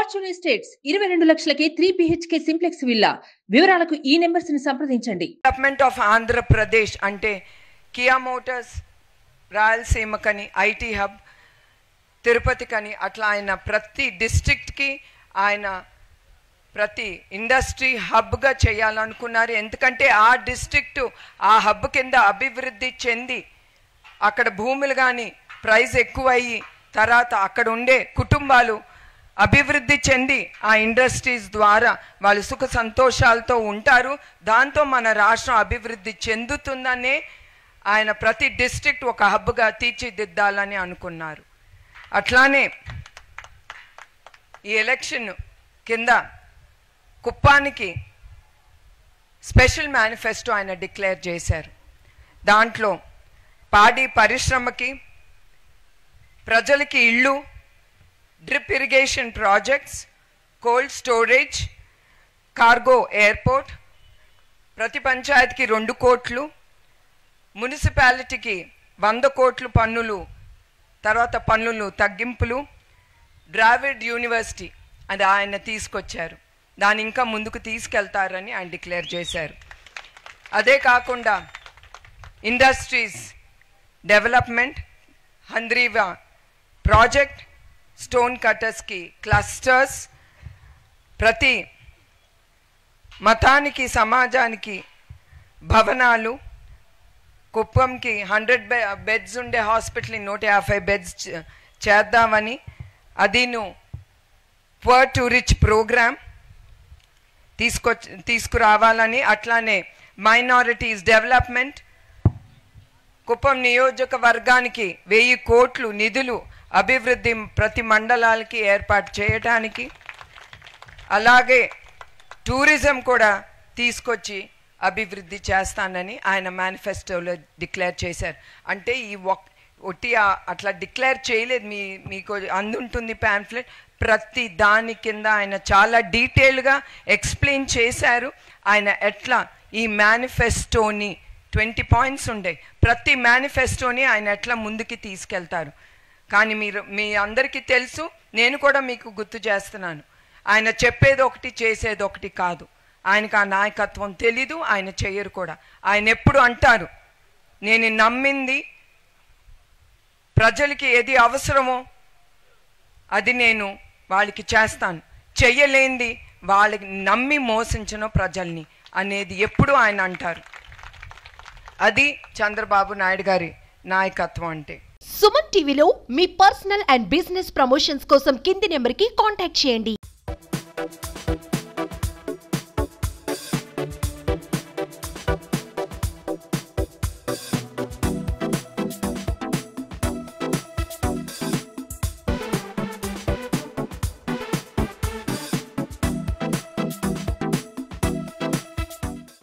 Fortune estates 22 లక్షలకే 3 BHK simplex villa. వివరాలకు ఈ నెంబర్స్ ని సంప్రదించండి. డెవలప్మెంట్ ఆఫ్ ఆంధ్రప్రదేశ్ అంటే కియా మోటార్స్ రాయలసీమ కని, ఐటీ హబ్ తిరుపతి కని, అట్లా ఆయన ప్రతి డిస్ట్రిక్ట్కి ఆయన ప్రతి ఇండస్ట్రీ హబ్గా చేయాలనుకున్నారు. ఎందుకంటే ఆ డిస్ట్రిక్టు ఆ హబ్ కింద అభివృద్ధి చెంది అక్కడ భూములు కానీ ప్రైస్ ఎక్కువయ్యి తర్వాత అక్కడ ఉండే కుటుంబాలు అభివృద్ధి చెంది ఆ ఇండస్ట్రీస్ ద్వారా వాళ్ళు సుఖ సంతోషాలతో ఉంటారు. దాంతో మన రాష్ట్రం అభివృద్ధి చెందుతుందనే ఆయన ప్రతి డిస్ట్రిక్ట్ ఒక హబ్గా తీర్చిదిద్దాలని అనుకున్నారు. అట్లానే ఈ ఎలక్షన్ కింద కుప్పానికి స్పెషల్ మేనిఫెస్టో ఆయన డిక్లేర్ చేశారు. దాంట్లో పాడి పరిశ్రమకి, ప్రజలకి ఇళ్ళు, drip irrigation projects, cold storage, cargo airport, ప్రతి పంచాయతీకి 2 కోట్లు, మున్సిపాలిటీకి 100 కోట్లు పన్నులు, తర్వాత పన్నులు తగ్గింపులు, ద్రావిడ్ యూనివర్సిటీ అది ఆయన తీసుకొచ్చారు. దాన్ని ఇంకా ముందుకు తీసుకెళ్తారని ఆయన డిక్లేర్ చేశారు. అదే కాకుండా industries development, Handriva project, stone కటర్స్కి క్లస్టర్స్, ప్రతి మతానికి సమాజానికి భవనాలు, కుప్పంకి 100 బెడ్స్ ఉండే హాస్పిటల్ని 150 బెడ్స్ చేద్దామని, అదిను పువర్ టు రిచ్ ప్రోగ్రామ్ తీసుకురావాలని, అట్లానే మైనారిటీస్ డెవలప్మెంట్, కుప్పం నియోజకవర్గానికి 1000 కోట్లు నిధులు అభివృద్ధి ప్రతి మండలాలకి ఏర్పాటు చేయడానికి, అలాగే టూరిజం కూడా తీసుకొచ్చి అభివృద్ధి చేస్తానని ఆయన మేనిఫెస్టోలో డిక్లేర్ చేశారు. అంటే ఈ ఒట్టి అట్లా డిక్లేర్ చేయలేదు, మీకు అందుంటుంది ప్యాంఫ్లెట్. ప్రతి దాని కింద ఆయన చాలా డీటెయిల్గా ఎక్స్ప్లెయిన్ చేశారు. ఆయన ఎట్లా ఈ మేనిఫెస్టోని 20 పాయింట్స్ ఉండే, ప్రతి మేనిఫెస్టోని ఆయన ఎట్లా ముందుకి తీసుకెళ్తారు. కానీ మీ అందరికీ తెలుసు, నేను కూడా మీకు గుర్తు చేస్తున్నాను, ఆయన చెప్పేది ఒకటి చేసేది ఒకటి కాదు. ఆయనకు ఆ నాయకత్వం తెలీదు, ఆయన చెయ్యరు కూడా. ఆయన ఎప్పుడు అంటారు, నేను నమ్మింది ప్రజలకి ఏది అవసరమో అది నేను వాళ్ళకి చేస్తాను, చెయ్యలేంది వాళ్ళకి నమ్మి మోసించను ప్రజల్ని అనేది ఎప్పుడు ఆయన అంటారు. అది చంద్రబాబు నాయుడు గారి నాయకత్వం అంటే. సుమన్ టీవీలో మీ పర్సనల్ అండ్ బిజినెస్ ప్రమోషన్స్ కోసం కింది నెంబర్కి కాంటాక్ట్ చేయండి.